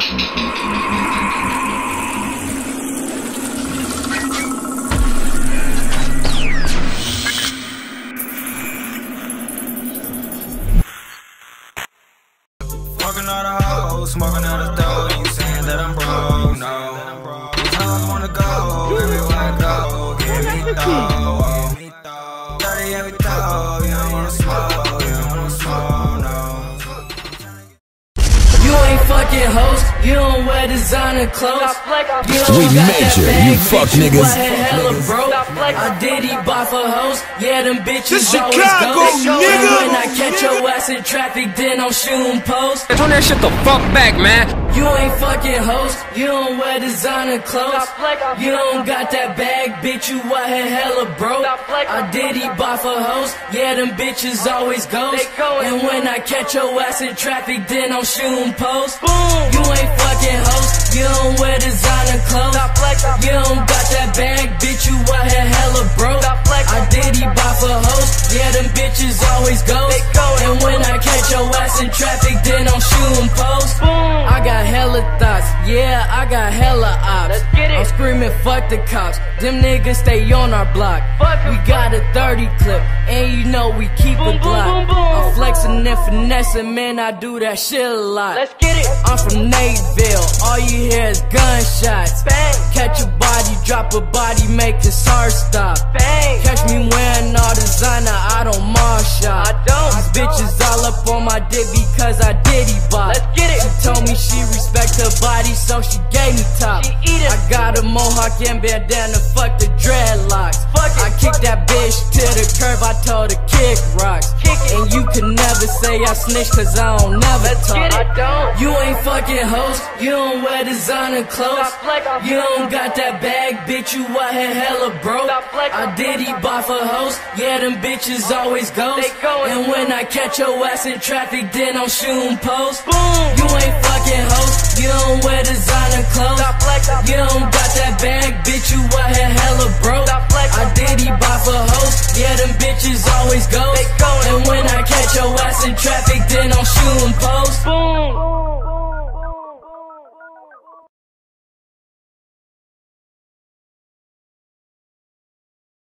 Smoking all the hoes, smoking all the dough. You saying that I'm broke, no. These hoes wanna go, everywhere I go. Give me throw, dirty every throw. You don't wanna smoke, you don't wanna smoke, no. You ain't fucking hoes, you don't wear designer clothes. We major, you fuck niggas. I did eat bar for hoes, yeah, them bitches always Chicago, go. nigga. When I catch your ass in traffic, then I'm shooting post. Turn that shit the fuck back, man. You ain't fucking hoes, you don't wear designer clothes. You don't got that bag, bitch, you out here hella broke. I did eat bar for hoes, yeah, them bitches always goes. And when I catch your ass in traffic, then I'm shooting post. You ain't fucking hoes, you don't wear designer clothes. You don't got that bag, bitch, you out here hella broke. I did eat bar for hoes, yeah, them bitches always goes. And when I catch your ass in traffic, then I'm shooting post. I got hella thoughts, yeah, I got hella ops. I'm screaming fuck the cops, them niggas stay on our block. We got a 30 clip, and you know we keep it blocked. I'm flexing and finessing, man, I do that shit a lot. I'm from Nateville, all you hear is gunshots. Catch a body, drop a body, make his heart stop. Catch me wearing all designer, I don't marsh shop. These bitches all up on my dick because I diddy bop. She told me she respect her body, so she gave me top. I got a mohawk and bandana, fuck the dreadlocks. I kicked that bitch to the curb, I told her kick rocks. And you can never say I snitch cause I don't never talk. You ain't fucking hoes, you don't wear designer clothes. You don't got that bag, bitch, you out here hella broke. I did eat bar for hoes, yeah, them bitches always goes. And when I catch your ass in traffic, then I'm shooting post. You ain't fucking hoes, you don't wear designer clothes. You don't got that bag, bitch, you out here hella broke. I did eat bar for hoes, yeah, them bitches always goes. And when I catch your ass in traffic, then I'm shooting post.